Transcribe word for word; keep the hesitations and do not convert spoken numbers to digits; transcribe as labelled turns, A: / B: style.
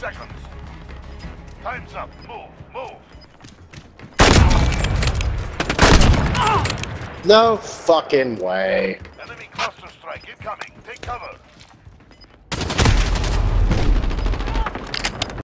A: seconds. Time's up. Move, move.
B: No fucking way.
A: Enemy cluster strike incoming. Take cover.